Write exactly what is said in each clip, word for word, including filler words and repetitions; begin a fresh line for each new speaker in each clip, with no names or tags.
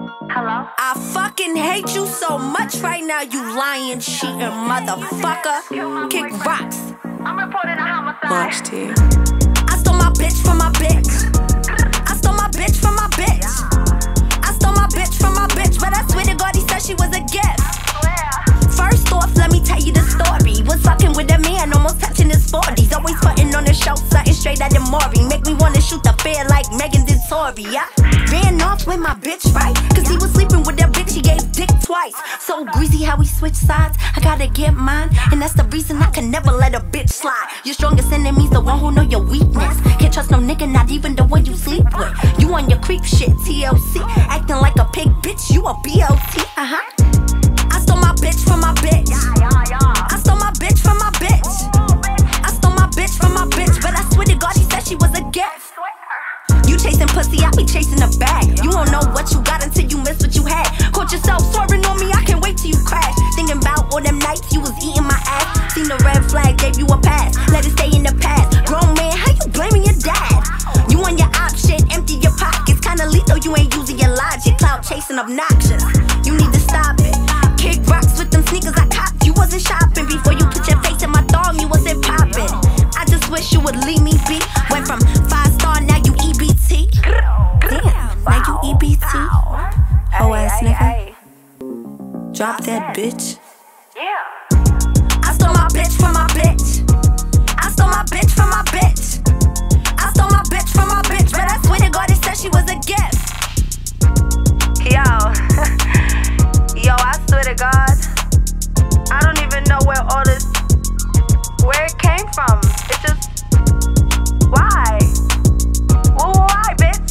Hello?
I fucking hate you so much right now, you lying, cheating motherfucker. Kick rocks.
I'm reporting a homicide.
Launch team.
I stole my bitch from my bitch. I stole my bitch from my bitch. I stole my bitch from my bitch, but I swear to God, he said she was a gift. First off, let me tell you the story. Was fucking with a man, almost touching his forties. Always putting on the show, something straight out of Maury. Make me wanna shoot the fair like Megan did Tory. I ran off with my bitch, right? Cause he was sleeping with that bitch, he gave dick twice. So greasy how we switch sides, I gotta get mine. And that's the reason I can never let a bitch slide. Your strongest enemy's the one who know your weakness. Can't trust no nigga, not even the one you sleep with. You on your creep shit, T L C. Acting like a pig, bitch, you a B O T, uh-huh. I stole my bitch from my bitch. I stole my bitch from my bitch. I stole my bitch from my bitch, but I swear to God, he said she was a gift. You chasing pussy, I be chasing a bag. You don't know what you got until you miss what you had. Caught yourself swerving on me, I can't wait till you crash. Thinking about all them nights you was eating my ass. Seen the red flag, gave you a pass. Let it stay in the past. Grown man, how you blaming your dad? You on your op shit, empty your pockets. Kinda lethal, you ain't using your logic. Cloud chasing obnoxious, you need to stop it. Kick rocks with them sneakers I copped. You wasn't shopping before you put your face in my thong, you wasn't popping. I just wish you would leave me be. Went from five star, now you E B T. Damn, now you E B T. Hoe ass nigga. Drop that bitch.
Yeah.
I stole my bitch from my bitch. I stole my bitch from my bitch. I stole my bitch from my bitch, but I swear to God, it said she was a gift.
Yo. Yo, I swear to God, I don't even know where all this, where it came from. It's just, why? Well, why, bitch?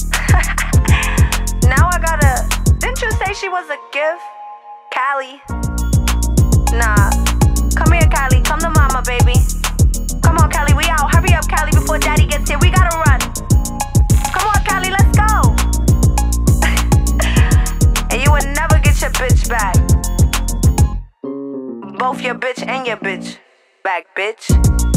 Now I gotta, didn't you say she was a gift? Callie? Nah. Come here, Callie. Come to mama, baby. Come on, Callie, we out. Hurry up, Callie, before daddy gets here. We gotta run. Come on, Callie, let's go. And you would never get your bitch back. Both your bitch and your bitch back, bitch.